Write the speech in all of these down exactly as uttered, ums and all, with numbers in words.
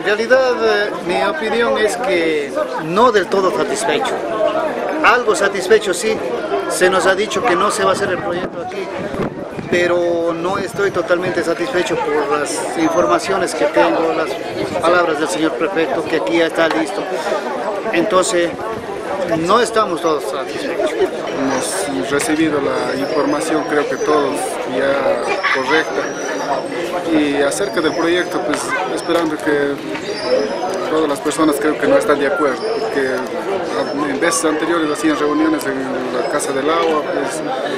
En realidad, eh, mi opinión es que no del todo satisfecho. Algo satisfecho sí, se nos ha dicho que no se va a hacer el proyecto aquí, pero no estoy totalmente satisfecho por las informaciones que tengo, las palabras del señor prefecto, que aquí ya está listo. Entonces, no estamos todos satisfechos. Hemos recibido la información, creo que todos, ya correcta. Y acerca del proyecto, pues esperando que todas las personas creo que no están de acuerdo, porque en veces anteriores hacían reuniones en la Casa del Agua, pues,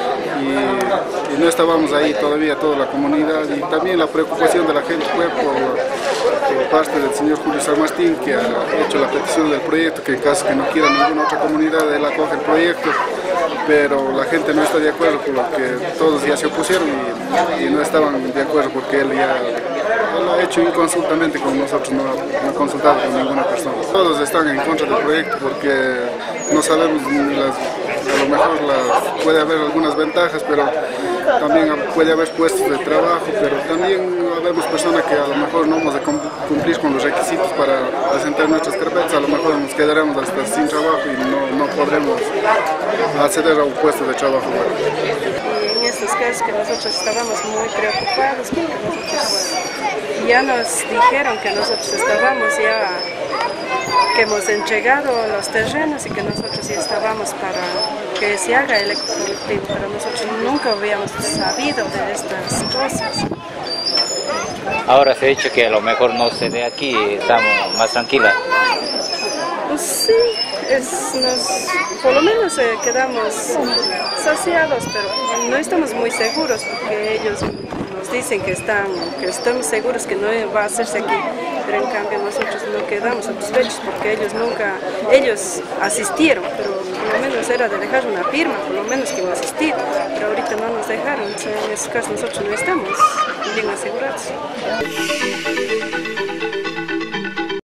y, y no estábamos ahí todavía toda la comunidad, y también la preocupación de la gente fue por, por parte del señor Julio San Martín, que ha hecho la petición del proyecto, que en caso que no quiera ninguna otra comunidad, él acoge el proyecto, pero la gente no está de acuerdo por lo que todos ya se opusieron y, y no estaban de acuerdo porque él ya lo ha hecho inconsultamente con nosotros, no, no ha consultado con ninguna persona. Todos están en contra del proyecto porque no sabemos ni las, a lo mejor las, puede haber algunas ventajas, pero también puede haber puestos de trabajo, pero también habemos personas que a lo mejor no hemos de cumplir con los requisitos para presentar nuestras carpetas, a lo mejor nos quedaremos hasta sin trabajo y no, no podremos acceder a un puesto de trabajo. Y en estos casos que nosotros estábamos muy preocupados porque nosotros ya nos dijeron que nosotros estábamos ya, que hemos entregado los terrenos y que nosotros ya estábamos para que se haga el ecoproductivo, pero nosotros nunca habíamos sabido de estas cosas. Ahora se ha dicho que a lo mejor no se dé aquí, estamos más tranquilas. Pues sí, es, nos, por lo menos eh, quedamos saciados, pero no estamos muy seguros porque ellos nos dicen que, están, que estamos seguros que no va a hacerse aquí, pero en cambio nosotros no quedamos satisfechos porque ellos nunca, ellos asistieron, pero por lo menos era de dejar una firma, por lo menos que iban a asistir, pero ahorita no nos dejaron, en ese caso nosotros no estamos bien asegurados.